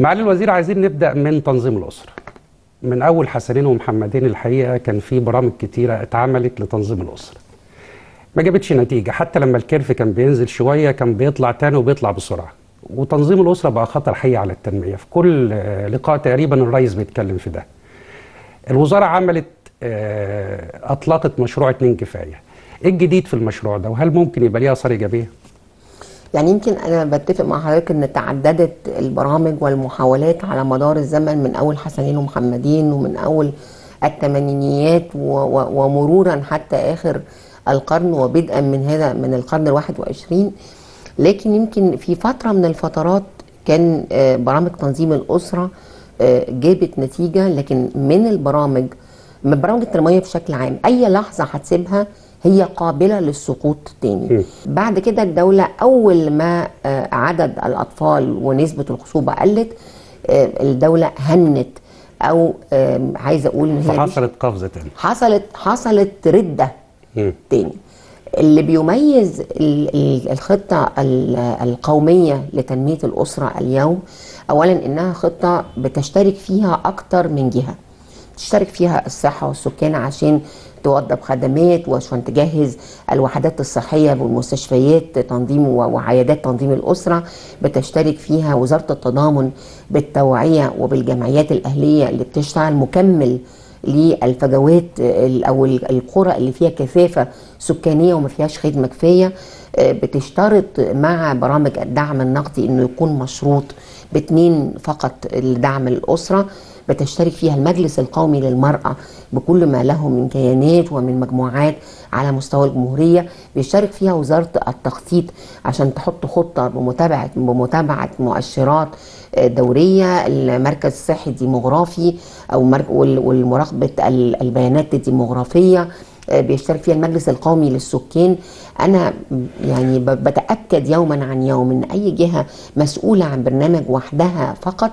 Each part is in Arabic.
معالي الوزير، عايزين نبدأ من تنظيم الأسرة. من أول حسنين ومحمدين الحقيقة كان في برامج كتيرة اتعملت لتنظيم الأسرة، ما جابتش نتيجة. حتى لما الكيرف كان بينزل شوية كان بيطلع تاني وبيطلع بسرعة. وتنظيم الأسرة بقى خطر حقيقي على التنمية. في كل لقاء تقريبا الرئيس بيتكلم في ده. الوزارة عملت أطلقت مشروع 2 كفاية. إيه الجديد في المشروع ده، وهل ممكن يبقى ليه آثار إيجابية؟ يعني يمكن أنا بتفق مع حضرتك إن تعددت البرامج والمحاولات على مدار الزمن، من أول حسنين ومحمدين ومن أول الثمانينيات ومرورا حتى آخر القرن، وبدءا من القرن ال21. لكن يمكن في فترة من الفترات كان برامج تنظيم الأسرة جابت نتيجة، لكن من البرامج التنموية بشكل عام أي لحظة هتسيبها هي قابلة للسقوط تاني. بعد كده الدولة أول ما عدد الأطفال ونسبة الخصوبة قلت، الدولة هنت أو عايزة أقول إن هي فحصلت قفزة تاني، حصلت ردة تاني. اللي بيميز الخطة القومية لتنمية الأسرة اليوم أولا إنها خطة بتشترك فيها أكتر من جهة. تشترك فيها الصحة والسكان عشان توضب خدمات وعشان تجهز الوحدات الصحية والمستشفيات تنظيم وعيادات تنظيم الأسرة. بتشترك فيها وزارة التضامن بالتوعية وبالجمعيات الأهلية اللي بتشتغل مكمل للفجوات أو القرى اللي فيها كثافة سكانية وما فيهاش خدمة كفاية. بتشترط مع برامج الدعم النقدي إنه يكون مشروط ب2 فقط لدعم الأسرة. بتشترك فيها المجلس القومي للمرأة بكل ما له من كيانات ومن مجموعات على مستوى الجمهورية. بيشترك فيها وزارة التخطيط عشان تحط خطة بمتابعة مؤشرات دورية، المركز الصحي الديموغرافي والمراقبة البيانات الديموغرافية. بيشترك فيها المجلس القومي للسكان. أنا يعني بتأكد يوما عن يوم إن أي جهة مسؤولة عن برنامج وحدها فقط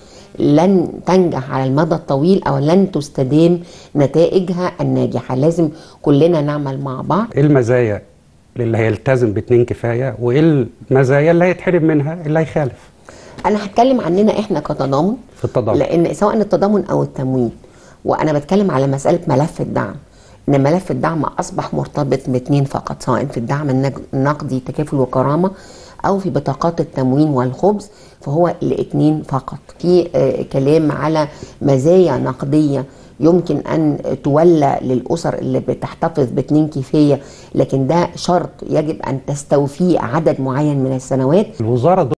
لن تنجح على المدى الطويل أو لن تستدام نتائجها الناجحة. لازم كلنا نعمل مع بعض. إيه المزايا اللي هيلتزم ب2 كفاية، وإيه المزايا اللي هيتحرم منها اللي هيخالف؟ أنا هتكلم عننا إحنا كتضامن، في التضامن، لأن سواء التضامن أو التموين، وأنا بتكلم على مسألة ملف الدعم، إن ملف الدعم أصبح مرتبط ب2 فقط، سواء في الدعم النقدي تكافل وكرامة أو في بطاقات التموين والخبز، فهو ل2 فقط. في كلام على مزايا نقدية يمكن أن تولى للأسر اللي بتحتفظ ب2 كفاية، لكن ده شرط يجب أن تستوفيه عدد معين من السنوات. الوزارة